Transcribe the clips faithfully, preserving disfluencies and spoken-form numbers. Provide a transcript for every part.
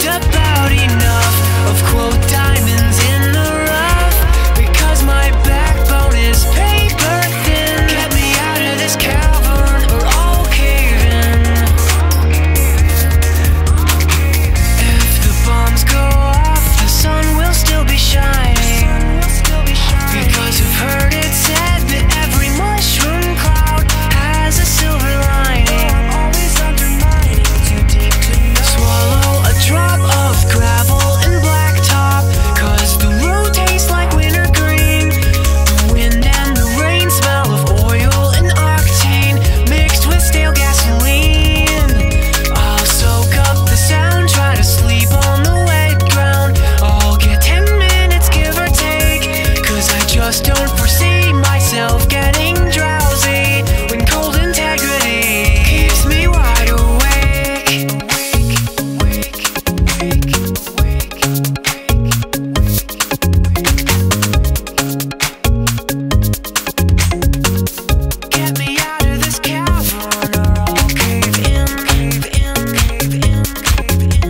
about enough of quote diamonds in the rough, because my backbone is paper thin. Get me out of this cavern or I'll cave in. If the bombs go off, the sun will still be shining, because I've heard it said that every mushroom cloud has a silver lining. Always undermining, too deep to know. Swallow a drop of gravel and blacktop, cause the road tastes like winter green. The wind and the rain smell of oil and octane mixed with stale gasoline. I'll soak up the sound, try to sleep on the wet ground. I'll get ten minutes give or take, cause I just don't foresee myself getting drowsy when cold integrity keeps me wide awake. Get me out of this cavern or I'll cave in, cave in, cave in, cave in,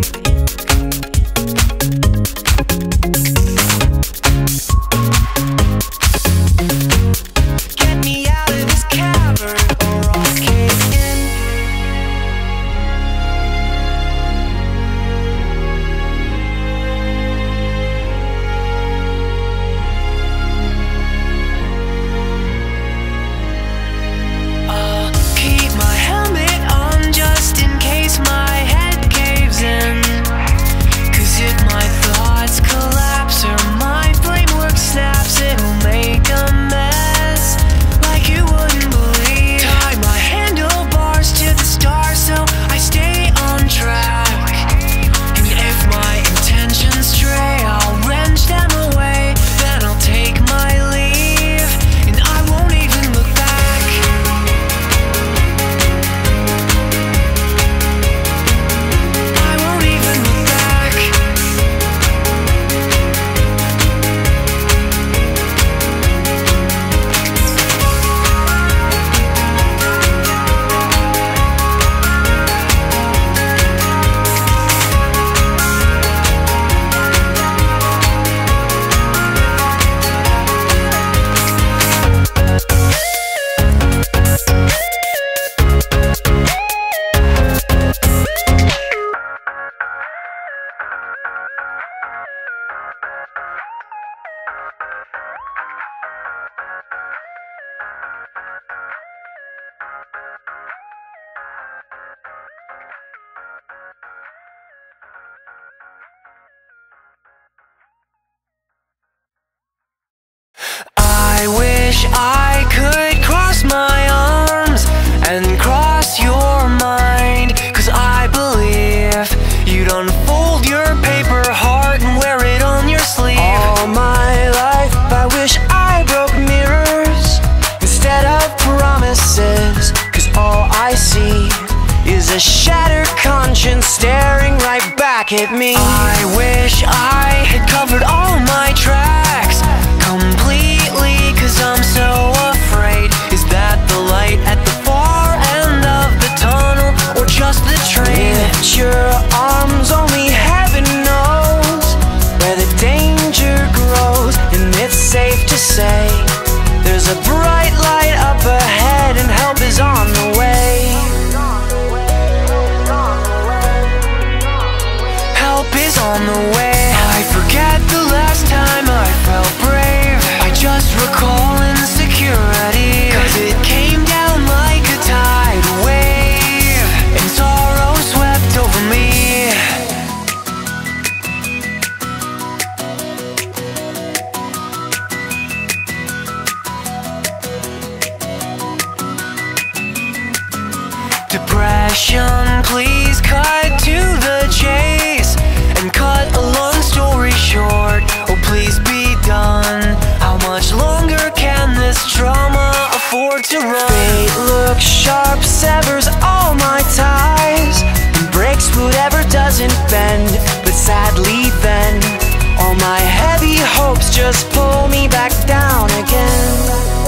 Get me out of this cavern or I'll cave in. I'll keep my helmet on just in case my head caves in, cause if my thoughts collapse or my framework snaps, it'll make a mess like you wouldn't believe. Tie my handlebars to the stars so I stay on track, and if my intentions stray, I'll wrench them away. Then I'll take my leave and I won't even look back. I won't even look back. I wish I could cross my arms and cross your mind, cause I believe you'd unfold your paper heart and wear it on your sleeve. All my life I wish I broke mirrors instead of promises, cause all I see is a shattered conscience staring right back at me. I wish I had covered all my tracks completely, cause I'm so afraid. Is that the light at the far end of the tunnel, or just the train? Lift your arms, only heaven knows where the danger grows, and it's safe to say there's a bright light up ahead and help is on the way. Help is on the way. I forget the last time I felt brave. I just recall insecurity, cause it came down like a tidal wave and sorrow swept over me. Depression, please cut to the chase and cut a long story short. Oh, please be done. How much longer can this trauma afford to run? Fate looks sharp, severs all my ties, and breaks whatever doesn't bend. But sadly then, all my heavy hopes just pull me back down again.